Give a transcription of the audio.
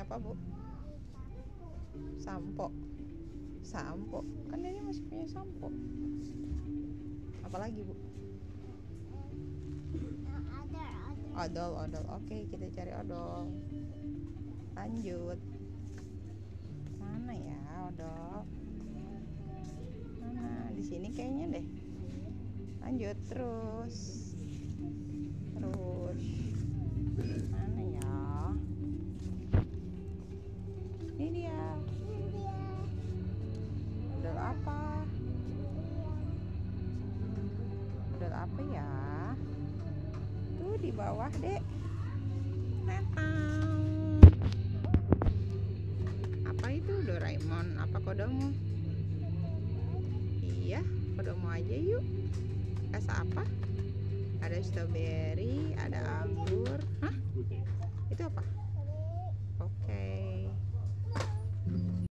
apa, Bu? Sampo. Sampo. Kan ini masih punya sampo. Apalagi, Bu? Odol. Oke, kita cari odol. Lanjut. Mana ya odol? Mana? Di sini kayaknya deh. Lanjut terus. Mana ya? Ini dia. Odol apa? Odol apa ya? Tuh di bawah, Dek. Apa itu? Doraemon? Apa Kodomo? Iya, Kodomo aja yuk. Rasa apa? Ada strawberry, ada anggur. Hah? Itu apa?